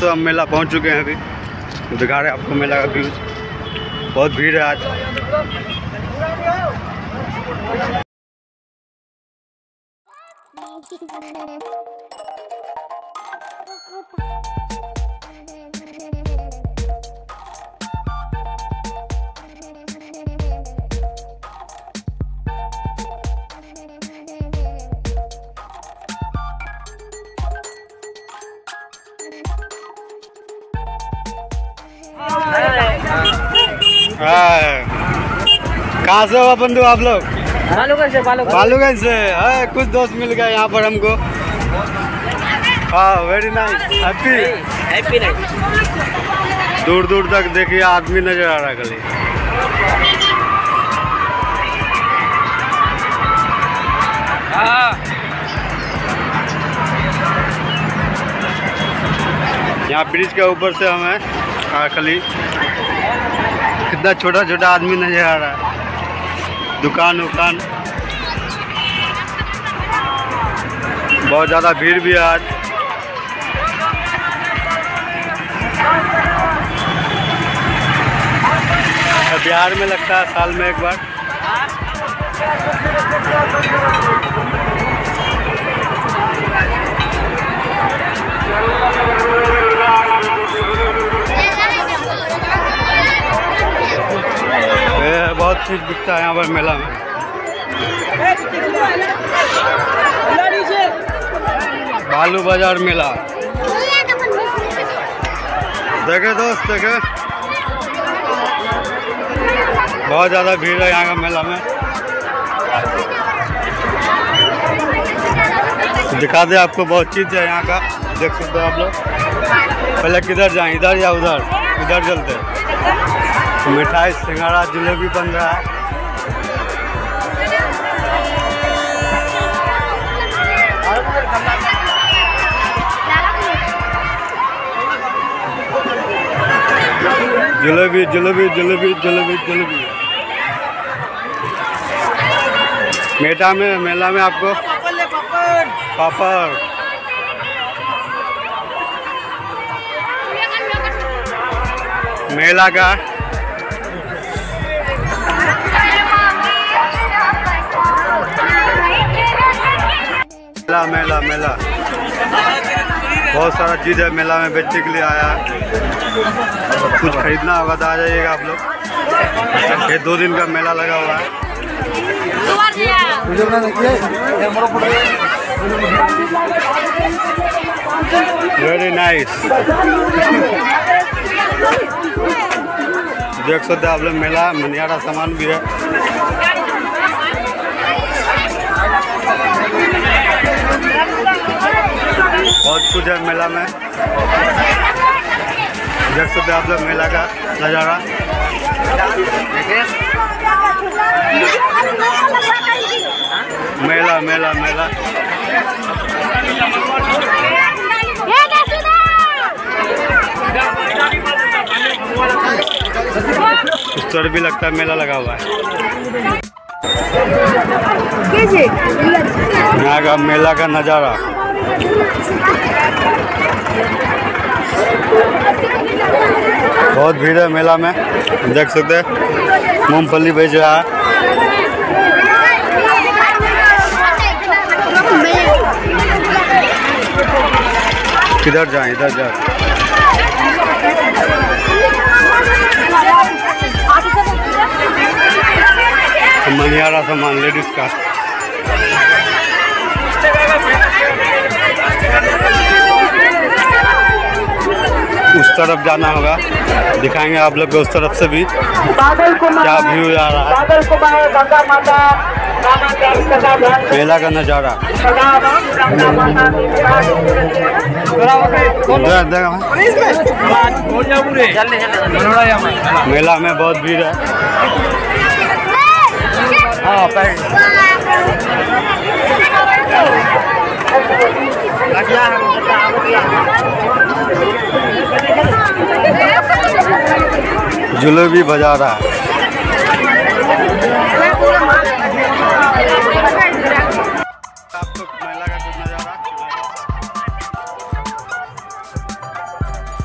दोस्तों हम मेला पहुंच चुके हैं। अभी दिखा रहे हैं आपको मेला का व्यूज। बहुत भीड़ है आज। कहाँ से हो बंधु आप लोग? बालूगंज से। कुछ दोस्त मिल गए यहाँ पर हमको। हाँ, वेरी नाइस। Happy nice. दूर दूर तक देखिए आदमी नजर आ रहा है खाली। यहाँ ब्रिज के ऊपर से हमें खाली कितना छोटा छोटा आदमी नजर आ रहा है। दुकान उकान बहुत ज़्यादा भीड़ भी है आज। बिहार में लगता है साल में एक बार। बहुत चीज़ बिकता है यहाँ पर मेला में। बालू बाजार मेला देखे दोस्त, देखे बहुत ज़्यादा भीड़ है यहाँ का मेला में। दिखा दे आपको, बहुत चीज़ है यहाँ का, देख सकते हो आप लोग। पहले किधर जाएं, इधर या उधर? इधर चलते। मिठाई, सिंघाड़ा, जलेबी बन रहा है। जलेबी जलेबी जलेबी जलेबी जलेबी। मेला में आपको पापड़, मेला का मेला मेला बहुत सारा चीज़ है मेला में बेचने के लिए आया है। कुछ खरीदना होगा तो आ जाइएगा आप लोग। ये 2 दिन का मेला लगा हुआ है। Very nice. देख सकते हैं आप लोग, मेला मनिहारा सामान भी है। बहुत कुछ है मेला में। देख सकते हैं आप लोग मेला का नज़ारा। मेला मेला मेला। उस तरह भी लगता है मेला लगा हुआ है। यहाँ का मेला का नज़ारा बहुत भीड़ है मेला में। देख सकते हैं मूंगफली बेच रहा है। किधर जाएं, इधर जाए। मनिहारा सामान लेडीज का। उस तरफ जाना होगा, दिखाएंगे आप लोग को उस तरफ से भी क्या व्यू आ रहा है। मेला का नज़ारा मेला में बहुत भीड़ है। हाँ, जलेबी बजा रहा है। आपको मेला का कुछ नज़ारा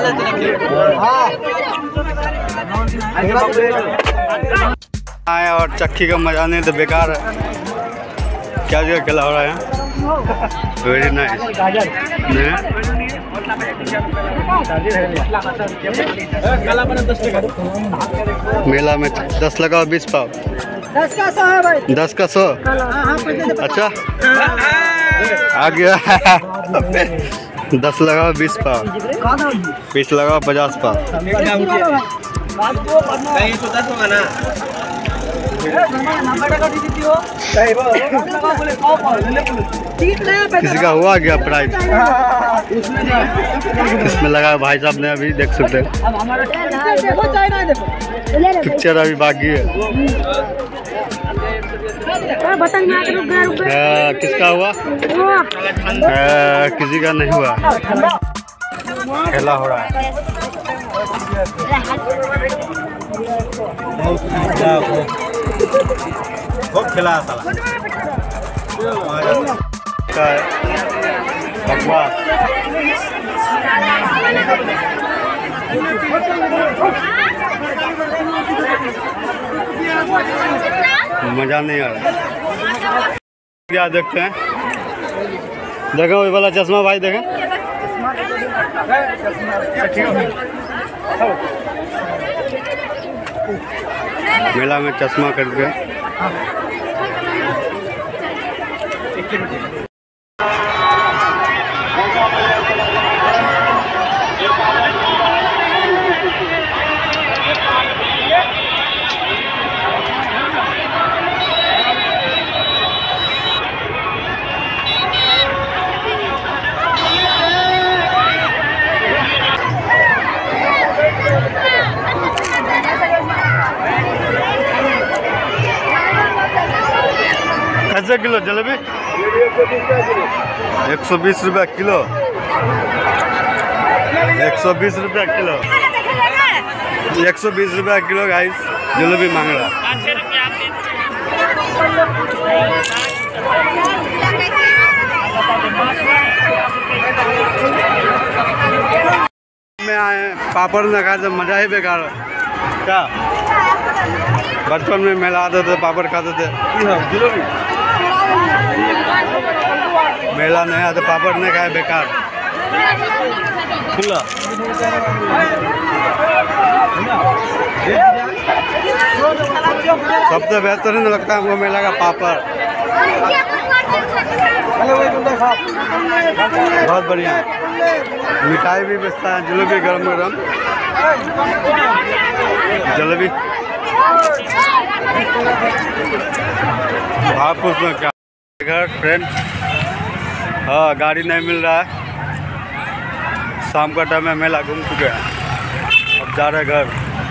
आए और चक्की का मजा नहीं तो बेकार है। क्या जगह खेला हो रहा है? Very nice. मेला में 10 लगाओ 20 पाव। 10 का 100 है भाई। 10 का 100। अच्छा आ गया। 10 लगाओ 20 पाव, 20 लगाओ 50 पाव। किसी का हुआ गया प्राइस इसमें लगा भाई साहब ने, अभी देख सकते हैं। पिक्चर अभी बाकी है। किसका हुआ? किसी का नहीं हुआ। खेला हो रहा है। बहुत खेला साला। बकवास। मजा नहीं आ रहा। क्या देखते हैं? देखो ये वाला चश्मा भाई, देखें। मेला में चश्मा खरीद के कैसे किलो जलेबी? 120 रुपया किलो। 120 रुपया किलो। 120 रुपया किलो गाइस जलेबी मांग रहा। में आए पापड़ न खाते मजा ही बेकार। क्या बचपन में मेला आते थे, पापड़ खाते थे। मेला नहीं आते, पापड़ नहीं खाए बेकार। खुला सबसे बेहतरीन लगता है हमको मेला का पापड़। बहुत बढ़िया। मिठाई भी बेचता है, जलेबी गरम गरम जलेबी। हापुस में क्या घर फ्रेंड? हाँ गाड़ी नहीं मिल रहा है। शाम का टाइम में मेला घूम चुके हैं, अब जा रहे घर।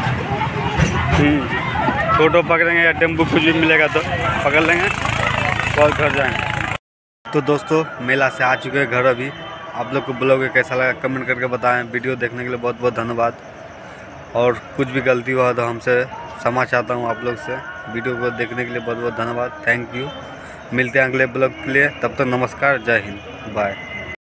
टोटो पकड़ेंगे या टेम्पो कुछ भी मिलेगा तो पकड़ लेंगे और घर जाएंगे। तो दोस्तों मेला से आ चुके हैं घर। अभी आप लोग को ब्लॉग कैसा लगा कमेंट करके बताएं। वीडियो देखने के लिए बहुत बहुत धन्यवाद। और कुछ भी गलती हुआ तो हमसे क्षमा चाहता हूँ आप लोग से। वीडियो को देखने के लिए बहुत बहुत धन्यवाद। Thank you. मिलते हैं अगले ब्लॉग के लिए, तब तक नमस्कार, जय हिंद, बाय।